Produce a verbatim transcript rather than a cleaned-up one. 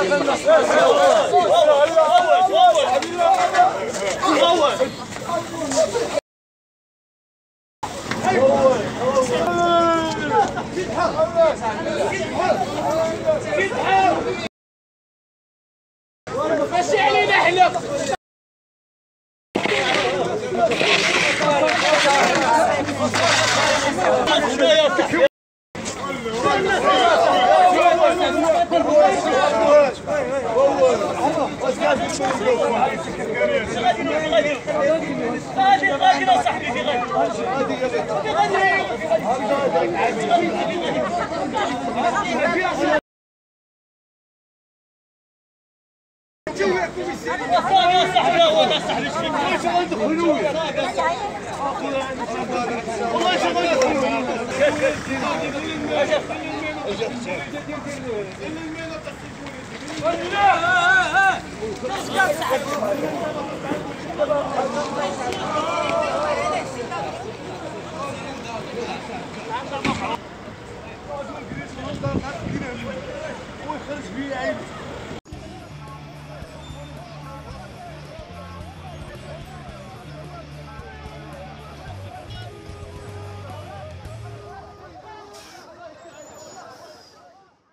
ماشي علينا احنا. غادي غادي يا صاحبي في غادي صافي يا صاحبي هو يا صاحبي واش غندخلوا والله شغل لا